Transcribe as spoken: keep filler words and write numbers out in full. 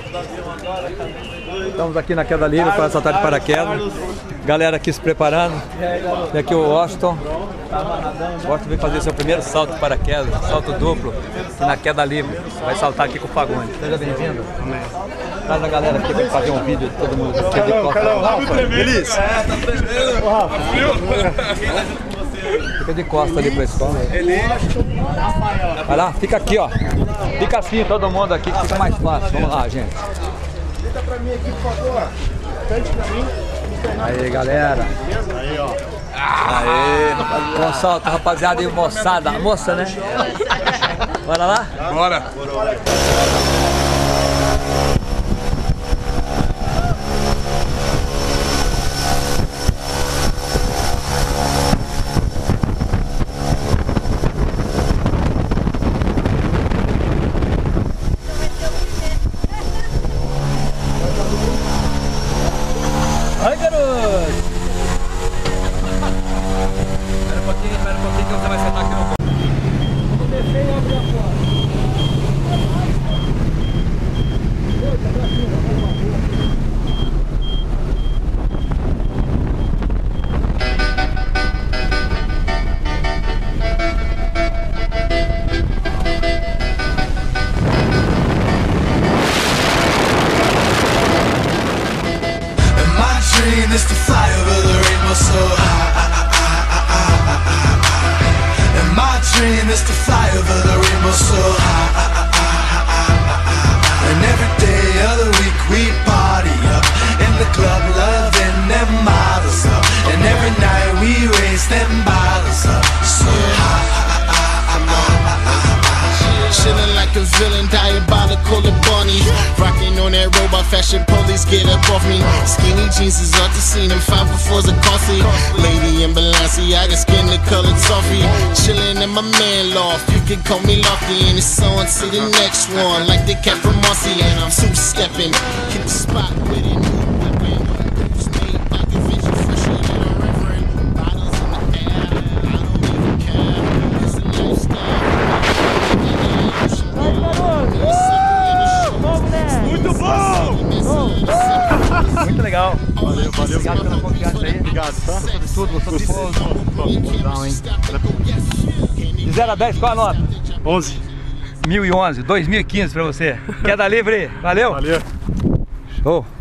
Estamos aqui na Queda Livre para saltar de paraquedas. Galera aqui se preparando. E aqui o Washington. O Washington vem fazer seu primeiro salto de paraquedas, salto duplo, na Queda Livre. Vai saltar aqui com o Pagone. Seja bem-vindo. Traz a galera aqui para fazer um vídeo de todo mundo. Fica de costa. Feliz? É, tá Fica de costa ali pra escola. Vai lá, fica aqui, ó. Fica assim, todo mundo aqui, que fica mais fácil. Vamos lá, gente. Fica pra mim aqui, por favor. Cante pra mim. Aí, galera. Aí, ó. Aê, bom salto, rapaziada e moçada. Moça, né? Bora lá? Bora. Ai, garoto! Espera um pouquinho, espera um pouquinho que você vai sentar aqui no colo. Vamos descer e abrir a porta. Is to fly over the rainbow so high. And my dream is to fly over the rainbow so high. And every day of the week we party up in the club, loving them models up. And every night we raise them bottles up so high. Chillin' like a villain, diabolical and bunny. Rockin' on that robot fashion, police get up off me. Skinny jeans is off the scene and five befores are costly. Lady in Balenciaga, skin the color toffee. Chillin' in my man loft, you can call me Lofty. And it's on to the next one, like the cat from Mossy. And I'm super steppin', hit the spot with it. Muito legal. Valeu, valeu. Obrigado pela confiança aí. Obrigado, tá? Gostou de tudo, gostou de tudo. Não, hein? De zero a dez, qual a nota? onze. mil e onze, dois mil e quinze pra você. Queda Livre, valeu? Valeu. Show.